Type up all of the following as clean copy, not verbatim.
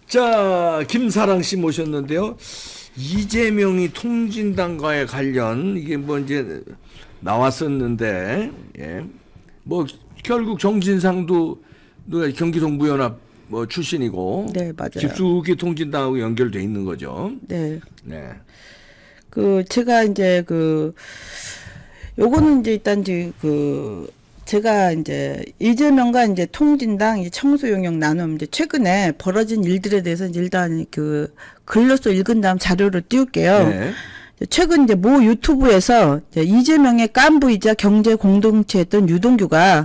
자, 김사랑 씨 모셨는데요. 이재명이 통진당과의 관련 이게 뭐 이제 나왔었는데, 예. 뭐 결국 정진상도 경기 동부연합 뭐 출신이고, 네, 맞아요. 깊숙이 통진당하고 연결돼 있는 거죠. 네. 네. 제가 이제 요거는 이제 일단 제가 이제 이재명과 이제 통진당 이제 청소 영역 나눔 이제 최근에 벌어진 일들에 대해서 이제 일단 글로써 읽은 다음 자료를 띄울게요. 네. 최근 이제 모 유튜브에서 이제 이재명의 깐부이자 경제 공동체였던 유동규가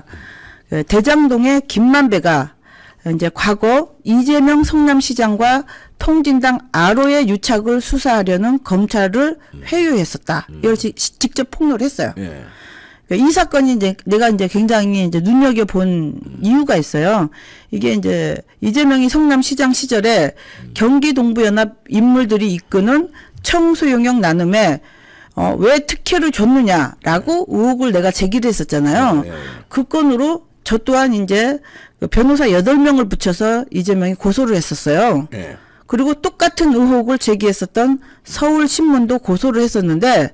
대장동의 김만배가 이제 과거 이재명 성남시장과 통진당 아로의 유착을 수사하려는 검찰을 회유했었다. 이걸 직접 폭로를 했어요. 네. 이 사건이 이제 내가 이제 굉장히 이제 눈여겨본 이유가 있어요. 이게 이제 이재명이 성남시장 시절에 경기 동부연합 인물들이 이끄는 청소 영역 나눔에 왜 특혜를 줬느냐라고 의혹을 내가 제기를 했었잖아요. 네. 그 건으로 저 또한 이제 변호사 8명을 붙여서 이재명이 고소를 했었어요. 네. 그리고 똑같은 의혹을 제기했었던 서울신문도 고소를 했었는데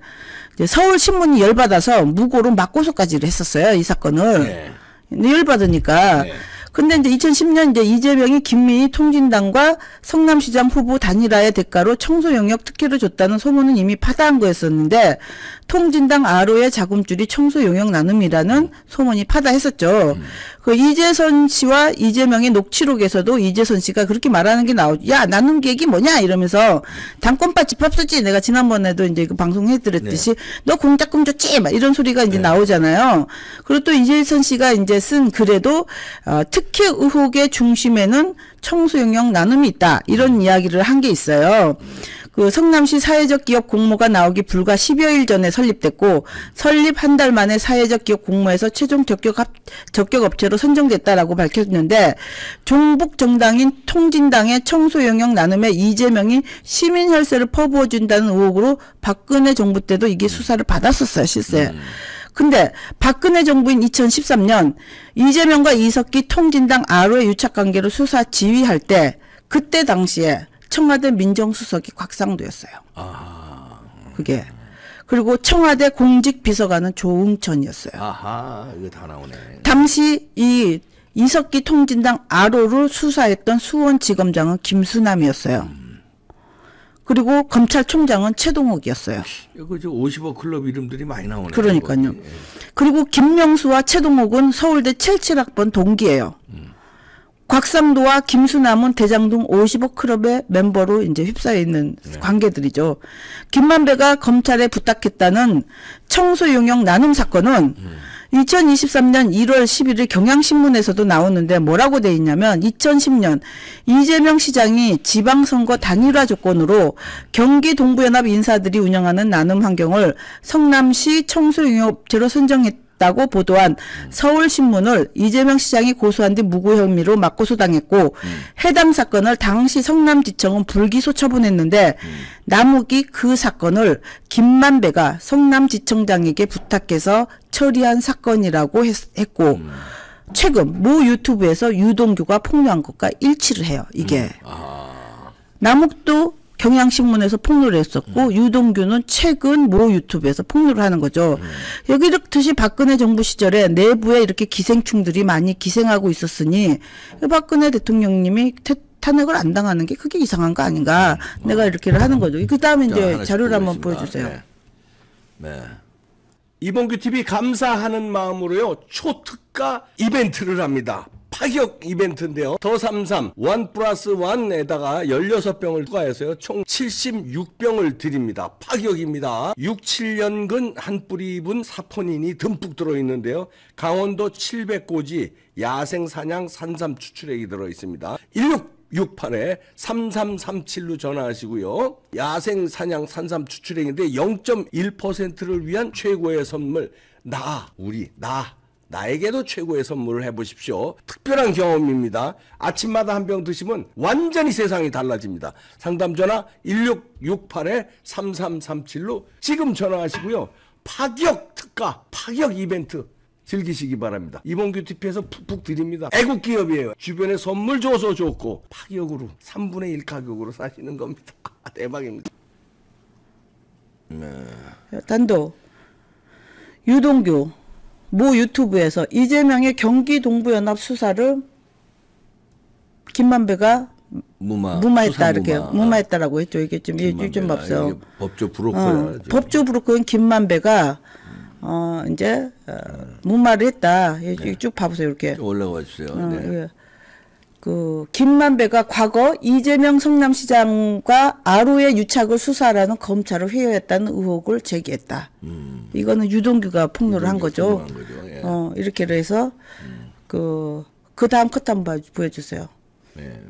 서울신문이 열받아서 무고로 맞고소까지를 했었어요. 이 사건을. 네. 열받으니까. 네. 근데 이제 2010년 이제 이재명이 김민희 통진당과 성남시장 후보 단일화의 대가로 청소 영역 특혜를 줬다는 소문은 이미 파다한 거였었는데 통진당 아로의 자금줄이 청소 영역 나눔이라는 소문이 파다했었죠. 그 이재선 씨와 이재명의 녹취록에서도 이재선 씨가 그렇게 말하는 게 나오죠. 야, 나눔 계획이 뭐냐? 이러면서 당권파 집합 썼지. 내가 지난번에도 이제 그 방송해드렸듯이 네. 너 공작금 줬지? 막 이런 소리가 이제 네. 나오잖아요. 그리고 또 이재선 씨가 이제 쓴 글에도 특혜 의혹의 중심에는 청소 영역 나눔이 있다. 이런 이야기를 한 게 있어요. 그 성남시 사회적 기업 공모가 나오기 불과 10여일 전에 설립됐고 설립 한 달 만에 사회적 기업 공모에서 최종 적격 업체로 선정됐다라고 밝혔는데 종북 정당인 통진당의 청소 영역 나눔에 이재명이 시민 혈세를 퍼부어 준다는 의혹으로 박근혜 정부 때도 이게 수사를 받았었어요, 실제. 근데 박근혜 정부인 2013년 이재명과 이석기 통진당 아로의 유착관계를 수사 지휘할 때 그때 당시에 청와대 민정수석이 곽상도였어요. 아. 그게. 그리고 청와대 공직비서관은 조응천이었어요. 아하, 이거 다 나오네. 당시 이 이석기 통진당 아로를 수사했던 수원지검장은 김수남이었어요. 그리고 검찰총장은 최동욱이었어요. 이거 50억 클럽 이름들이 많이 나오네. 그러니까요. 그리고 김명수와 최동욱은 서울대 77학번 동기예요. 곽상도와 김수남은 대장동 50억 클럽의 멤버로 이제 휩싸여 있는 네. 관계들이죠. 김만배가 검찰에 부탁했다는 청소 용역 나눔 사건은 2023년 1월 11일 경향신문에서도 나오는데 뭐라고 돼 있냐면 2010년 이재명 시장이 지방선거 단일화 조건으로 경기 동부연합 인사들이 운영하는 나눔 환경을 성남시 청소용역업체로 선정했다고 보도한 서울신문을 이재명 시장이 고소한 뒤 무고 혐의로 맞고소당했고 해당 사건을 당시 성남지청은 불기소 처분했는데 남욱이 그 사건을 김만배가 성남지청장에게 부탁해서 처리한 사건이라고 했고 최근 모 유튜브에서 유동규가 폭로한 것과 일치를 해요. 이게. 남욱도 경향신문에서 폭로를 했었고 유동규는 최근 모 유튜브에서 폭로를 하는 거죠. 여기 이렇듯이 박근혜 정부 시절에 내부에 이렇게 기생충들이 많이 기생하고 있었으니 박근혜 대통령님이 탄핵을 안 당하는 게 그게 이상한 거 아닌가. 내가 이렇게를 하는 거죠. 그 다음에 이제 자료를 한번 보여주세요. 네. 네. 이봉규 TV 감사하는 마음으로요. 초특가 이벤트를 합니다. 파격 이벤트인데요. 더 삼삼 1+1에다가 16병을 추가해서요. 총 76병을 드립니다. 파격입니다. 6, 7년근 한 뿌리 분 사포닌이 듬뿍 들어있는데요. 강원도 700고지 야생사냥 산삼 추출액이 들어있습니다. 1668-3337로 전화하시고요. 야생사냥 산삼 추출액인데 0.1%를 위한 최고의 선물 나에게도 최고의 선물을 해보십시오. 특별한 경험입니다. 아침마다 한 병 드시면 완전히 세상이 달라집니다. 상담 전화 1668-3337로 지금 전화하시고요. 파격 특가, 파격 이벤트 즐기시기 바랍니다. 이봉규 TV에서 푹푹 드립니다. 애국 기업이에요. 주변에 선물 줘서 좋고 파격으로 3분의 1 가격으로 사시는 겁니다. 대박입니다. 단도 유동규 모 유튜브에서 이재명의 경기 동부연합 수사를 김만배가 무마했다 이렇게 무마했다라고 했죠. 이게 좀 없어요. 법조 브로커야. 법조 브로커인 김만배가 이제 무마를 했다. 쭉 봐보세요. 이렇게 올라가 주세요. 네. 그 김만배가 과거 이재명 성남시장과 아로의 유착을 수사하라는 검찰을 회유했다는 의혹을 제기했다. 이거는 유동규가 폭로를 한 거죠. 예. 이렇게로 해서 그 다음 컷 한번 보여주세요. 네.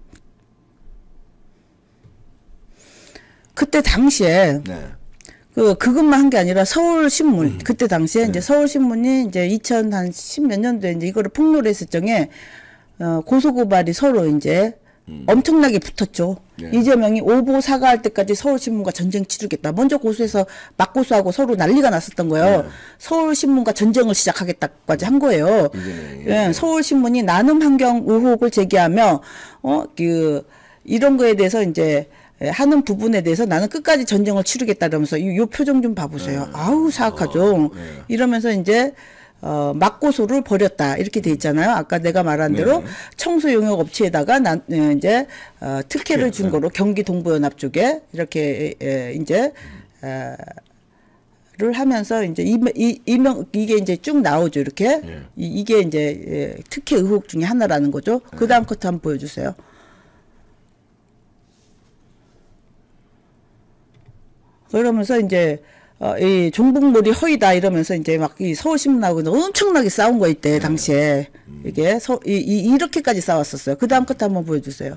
그때 당시에 네. 그것만 한 게 아니라 서울신문 그때 당시에 이제 서울신문이 이제 2010몇 년도에 이제 이거를 폭로를 했을 적에 고소고발이 서로 이제 엄청나게 붙었죠. 네. 이재명이 오보 사과할 때까지 서울신문과 전쟁 치르겠다. 먼저 고소해서 맞고소하고 서로 난리가 났었던 거예요. 네. 서울신문과 전쟁을 시작하겠다까지 한 거예요. 예, 서울신문이 나눔 환경 의혹을 제기하며 이런 거에 대해서 이제 하는 부분에 대해서 나는 끝까지 전쟁을 치르겠다 이러면서 요 표정 좀 봐보세요. 아우 사악하죠. 이러면서 이제 맞고소를 벌였다 이렇게 돼 있잖아요. 아까 내가 말한 대로 청소 용역 업체에다가 이제 특혜를 준 거로 경기 동부연합 쪽에 이렇게 이제 를 하면서 이제 이게 이제 쭉 나오죠. 이렇게 이게 이제 특혜 의혹 중에 하나라는 거죠. 그 다음 컷 한번 보여주세요. 그러면서 이제 이 종북몰이 허위다 이러면서 이제 막 이 서울신문하고 엄청나게 싸운 거 이때 당시에 이게 이렇게까지 싸웠었어요. 그 다음 것 한번 보여주세요.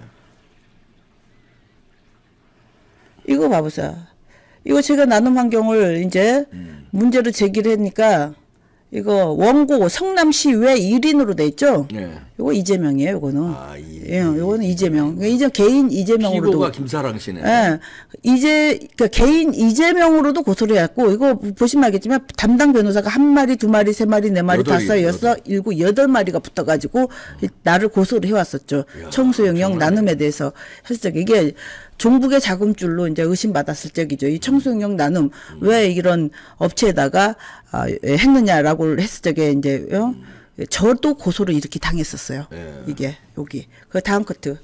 이거 봐보세요. 이거 제가 나눔 환경을 이제 문제로 제기를 하니까 이거 원고 성남시외 1인으로 돼 있죠. 이거 이재명이에요. 이거는. 예, 이거는 이재명. 이제 개인 이재명으로도. 피고가 김사랑 씨네. 예, 그러니까 개인 이재명으로도 고소를 해왔고 이거 보시면 알겠지만 담당 변호사가 1마리, 2마리, 3마리, 4마리, 5, 6, 7, 8마리가 붙어가지고 나를 고소를 해왔었죠. 청소 영역 나눔에 대해서 했을 때 이게 종북의 자금줄로 이제 의심받았을 적이죠. 이 청소 영역 나눔 왜 이런 업체에다가 했느냐라고 했을 적에 이제 저도 고소를 이렇게 당했었어요. 이게 여기 그 다음 커트.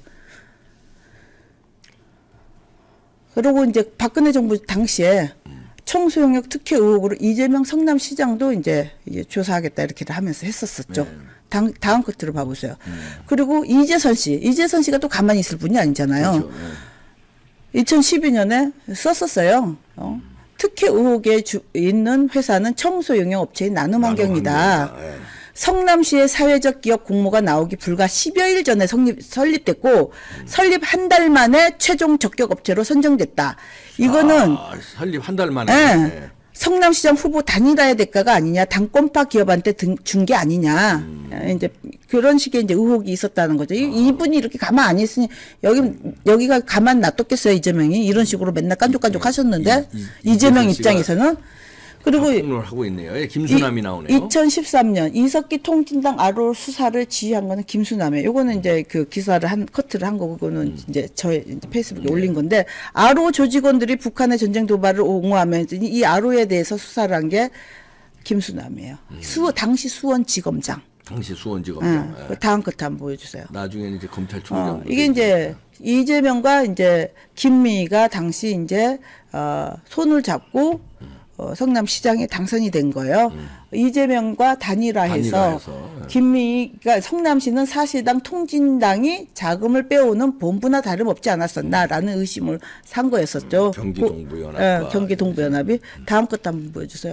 그리고 이제 박근혜 정부 당시에 청소 영역 특혜 의혹으로 이재명 성남시장도 이제 조사하겠다 이렇게 하면서 했었었죠. 다음 커트를 봐보세요. 그리고 이재선 씨가 또 가만히 있을 분이 아니잖아요. 그렇죠. 2012년에 썼었어요. 특혜 의혹에 있는 회사는 청소 영역 업체인 나눔환경이다. 성남시의 사회적 기업 공모가 나오기 불과 10여일 전에 설립됐고 설립 한 달 만에 최종 적격 업체로 선정됐다. 이거는 설립 한 달 만에. 성남시장 후보 단일화의 대가가 아니냐, 당권파 기업한테 준 게 아니냐, 이제 그런 식의 이제 의혹이 있었다는 거죠. 이분이 이렇게 가만 안 있으니 여기가 가만 놔뒀겠어요, 이재명이 이런 식으로 맨날 깐족깐족 하셨는데 이재명 입장에서는. 그리고 폭로를 하고 있네요. 김수남이 나오네요. 2013년 이석기 통진당 아로 수사를 지휘한 거는 김수남이에요. 요거는 이제 그 기사를 커트를 한 거고, 그거는 이제 저의 페이스북에 올린 건데, 아로 조직원들이 북한의 전쟁 도발을 옹호하면서 이 아로에 대해서 수사를 한 게 김수남이에요. 당시 수원지검장. 그 다음 컷 한번 보여주세요. 나중에는 이제 검찰총장. 이게 이제 이재명과 이제 김미희가 당시 이제 손을 잡고 성남시장에 당선이 된 거예요. 이재명과 단일화해서 김미희가 성남시는 사실상 통진당이 자금을 빼오는 본부나 다름없지 않았었나라는 의심을 산 거였었죠. 경기 동부연합. 경기 동부연합이. 다음 것 한번 보여주세요.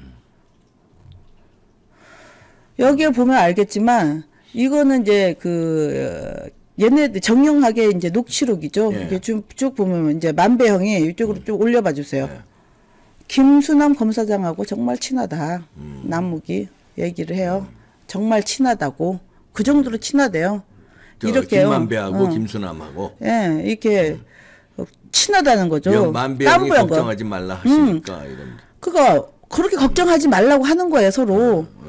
여기에 보면 알겠지만 이거는 이제 얘네들 정형하게 이제 녹취록이죠. 이게 쭉 보면 이제 만배형이 이쪽으로 좀 올려봐 주세요. 김수남 검사장하고 정말 친하다. 남욱이 얘기를 해요. 정말 친하다고. 그 정도로 친하대요. 이렇게요. 김만배하고 김수남하고. 예, 이렇게 친하다는 거죠. 만배형이 걱정하지 말라 하시니까 이런. 그거 그렇게 걱정하지 말라고 하는 거예요, 서로.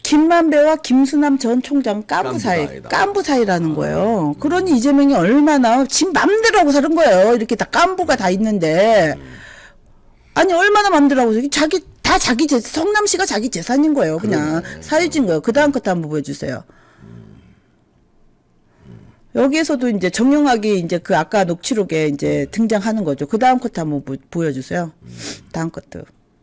김만배와 김수남 전 총장 깐부 사이, 깐부 사이라는 거예요. 그러니 이재명이 얼마나 지 맘대로 하고 사는 거예요. 이렇게 다 깐부가 다 있는데. 아니, 얼마나 맘대로 하고, 자기 성남시가 자기 재산인 거예요. 그냥 사유진 거예요. 그 다음 것도 한번 보여주세요. 여기에서도 이제 정영학이 이제 그 아까 녹취록에 이제 등장하는 거죠. 그 다음 것도 한번 보여주세요. 다음 것도.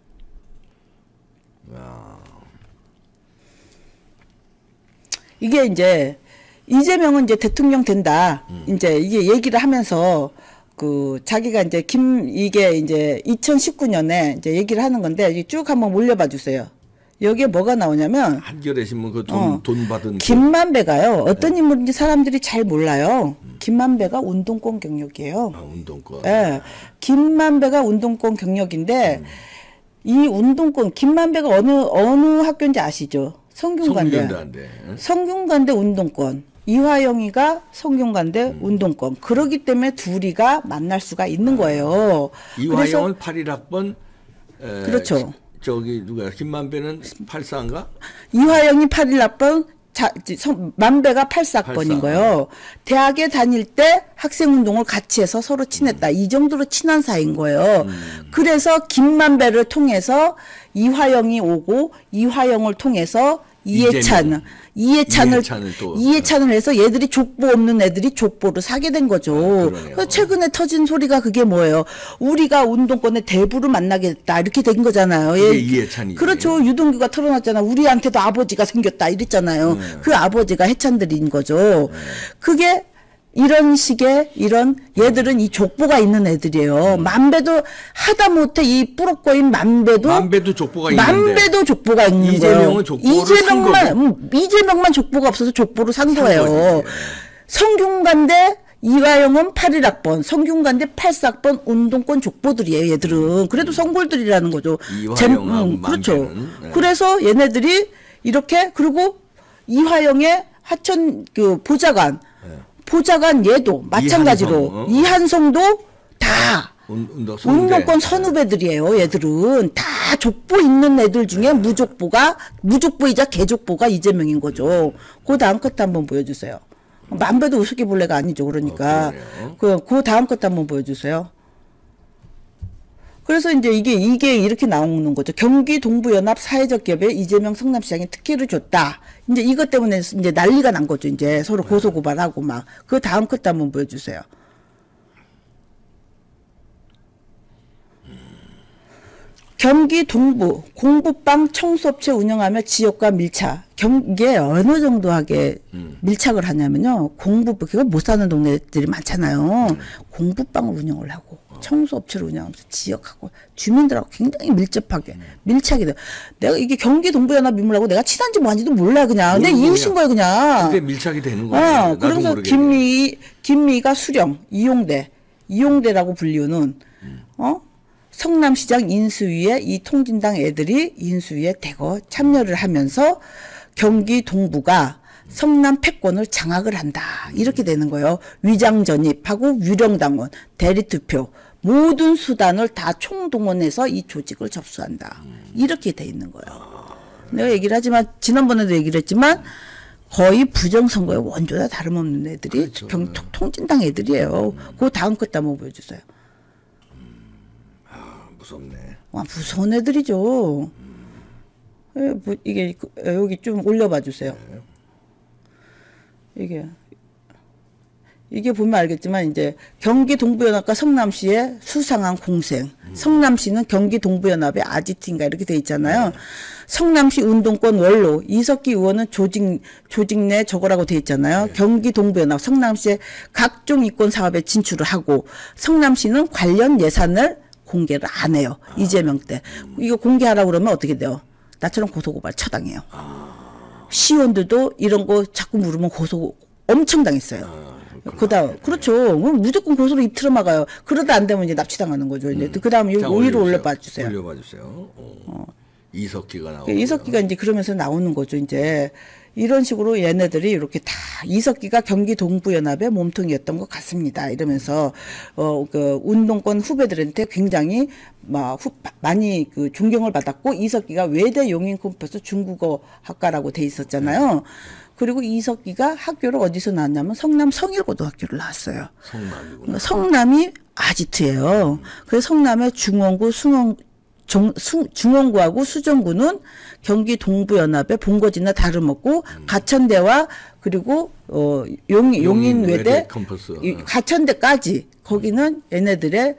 이게 이제 이재명은 이제 대통령 된다. 이제 이게 얘기를 하면서 그 자기가 이제 이게 이제 2019년에 이제 얘기를 하는 건데 쭉 한번 올려봐 주세요. 여기에 뭐가 나오냐면 한겨레 신문 그 돈 받은 김만배가요. 어떤 인물인지 사람들이 잘 몰라요. 김만배가 운동권 경력이에요. 운동권. 예. 김만배가 운동권 경력인데 이 운동권 김만배가 어느 학교인지 아시죠? 성균관대. 성균관대 운동권. 이화영이가 성균관대 운동권. 그러기 때문에 둘이가 만날 수가 있는 거예요. 이화영은 81학번. 그렇죠. 저기 누가 김만배는 84인가? 이화영이 81학번, 만배가 84학번인 거예요. 대학에 다닐 때 학생운동을 같이 해서 서로 친했다. 이 정도로 친한 사이인 거예요. 그래서 김만배를 통해서 이화영이 오고 이화영을 통해서 이해찬을 해서 얘들이 족보 없는 애들이 족보를 사게 된 거죠. 최근에 터진 소리가 그게 뭐예요? 우리가 운동권의 대부를 만나게 됐다. 이렇게 된 거잖아요. 이해찬이. 그렇죠. 유동규가 털어놨잖아. 우리한테도 아버지가 생겼다. 이랬잖아요. 그 아버지가 해찬들인 거죠. 그게 이런 식의 얘들은 이 족보가 있는 애들이에요. 만배도 하다못해 이 뿌럭거인 만배도 족보가 있는데 만배도 족보가 있는 이재명은 거예요. 이재명만 족보가 없어서 족보를 산 거예요. 성균관대 이화영은 81학번, 성균관대 84학번 운동권 족보들이에요. 얘들은 그래도 성골들이라는 거죠. 그렇죠. 네. 그래서 얘네들이 이렇게 그리고 이화영의 하천 그 보좌관 얘도 마찬가지로 이한성도 다 운동권 선후배들이에요. 얘들은 다 족보 있는 애들 중에 무족보이자 개족보가 이재명인 거죠. 그 다음 것도 한번 보여주세요. 만배도 우습게 볼 애가 아니죠. 그러니까 그 다음 것도 한번 보여주세요. 그래서 이제 이게 이렇게 나오는 거죠. 경기 동부연합 사회적 기업에 이재명 성남시장이 특혜를 줬다. 이제 이것 때문에 이제 난리가 난 거죠. 이제 서로 고소고발하고 막. 그 다음 것도 한번 보여주세요. 경기 동부 공부방 청소업체 운영하며 지역과 밀착. 이게 어느 정도하게 밀착을 하냐면요. 그거 못 사는 동네들이 많잖아요. 공부방을 운영을 하고 청소업체를 운영하면서 지역하고 주민들하고 굉장히 밀착이 돼. 내가 이게 경기 동부연합 인물하고 내가 친한지 뭐한지도 몰라 그냥. 내 이웃인 거예요 그냥. 근데 밀착이 되는 거예요. 그래서 김미가 수령 이용대라고 불리우는 성남시장 인수위에 이 통진당 애들이 인수위에 대거 참여를 하면서 경기 동부가 성남 패권을 장악을 한다. 이렇게 되는 거예요. 위장 전입하고 유령당원, 대리투표 모든 수단을 다 총동원해서 이 조직을 접수한다. 이렇게 돼 있는 거예요. 내가 얘기를 하지만 지난번에도 얘기를 했지만 거의 부정선거의 원조나 다름없는 애들이 그렇죠. 통진당 애들이에요. 그 다음 것도 한번 보여주세요. 무섭네. 와, 무서운 애들이죠. 이게 여기 좀 올려봐 주세요. 이게 보면 알겠지만 이제 경기 동부연합과 성남시의 수상한 공생. 성남시는 경기 동부연합의 아지트인가 이렇게 돼 있잖아요. 성남시 운동권 원로 이석기 의원은 조직 내 저거라고 돼 있잖아요. 경기 동부연합 성남시의 각종 이권 사업에 진출을 하고 성남시는 관련 예산을 공개를 안 해요. 이재명 때. 이거 공개하라고 그러면 어떻게 돼요? 나처럼 고소고발 처당해요. 시의원들도 이런 거 자꾸 물으면 고소 엄청 당했어요. 그다음 그렇죠. 무조건 고소로 입 틀어막아요. 그러다 안 되면 이제 납치당하는 거죠. 이제 그다음 위로 올려봐 주세요. 올려봐 주세요. 이석기가 나오고. 이석기가 이제 그러면서 나오는 거죠. 이제 이런 식으로 얘네들이 이렇게 다 이석기가 경기 동부연합의 몸통이었던 것 같습니다. 이러면서 그 운동권 후배들한테 굉장히 많이 그 존경을 받았고 이석기가 외대 용인 캠퍼스 중국어 학과라고 돼 있었잖아요. 그리고 이석기가 학교를 어디서 나왔냐면 성남 성일고등학교를 나왔어요. 성남이구나. 성남이 아지트예요. 그래서 성남의 중원구 중원구하고 수정구는 경기 동부연합의 본거지나 다름없고 가천대와 그리고 용인 외대 캠퍼스. 가천대까지 거기는 얘네들의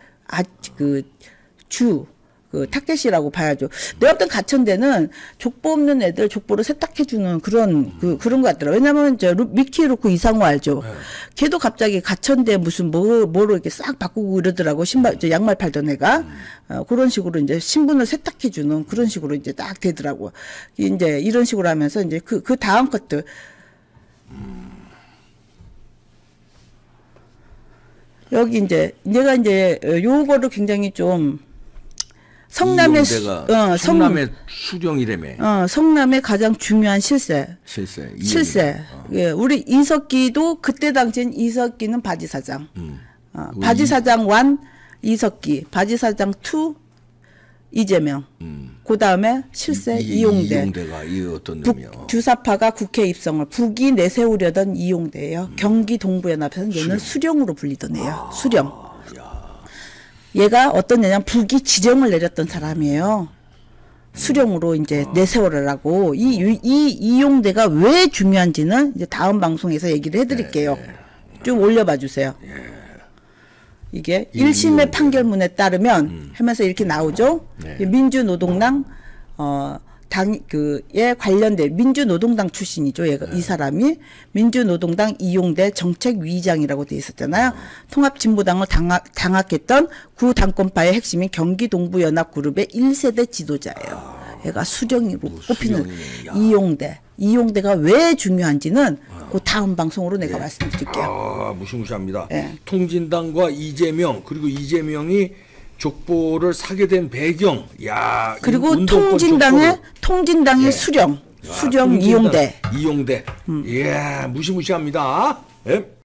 그 타켓이라고 봐야죠. 내가 볼땐 가천대는 족보 없는 애들 족보를 세탁해주는 그런 그런 것 같더라고요. 왜냐면 이제 미키 루크 이상호 알죠. 네. 걔도 갑자기 가천대 무슨 뭐로 이렇게 싹 바꾸고 이러더라고. 양말 팔던 애가 그런 식으로 이제 신분을 세탁해주는 그런 식으로 이제 딱 되더라고. 이제 이런 식으로 하면서 이제 그 다음 것들. 여기 이제 내가 이제 요거를 굉장히 좀 성남의 성남의 수령이라며. 성남의 가장 중요한 실세. 예, 우리 이석기도 그때 당시엔 이석기는 바지사장. 바지사장 1 이석기, 바지사장 2 이재명. 그 다음에 실세 이용대. 이용대가 이 어떤 놈이요? 주사파가 국회 입성을 북이 내세우려던 이용대예요. 경기 동부연합에서는 얘는 수령으로 불리던 애예요. 수령. 얘가 어떤 애냐면 북이 지령을 내렸던 사람이에요. 수령으로 이제 내세우라고. 이용대가 왜 중요한지는 이제 다음 방송에서 얘기를 해드릴게요. 좀 올려봐 주세요. 이게 1심의 판결문에 따르면 하면서 이렇게 나오죠. 민주노동당 에 관련된 민주노동당 출신이죠. 얘가 이 사람이 민주노동당 이용대 정책위의장이라고 돼 있었잖아요. 통합진보당을 장악했던 구 당권파의 핵심인 경기동부연합 그룹의 1세대 지도자예요. 얘가 수령으로 꼽히는 이용대. 이용대가 왜 중요한지는 그 다음 방송으로 내가 말씀드릴게요. 무시무시합니다. 통진당과 이재명, 그리고 이재명이 족보를 사게 된 배경. 야, 그리고 통진당의 수령 통진당, 이용대. 이용대. 이야, 무시무시합니다.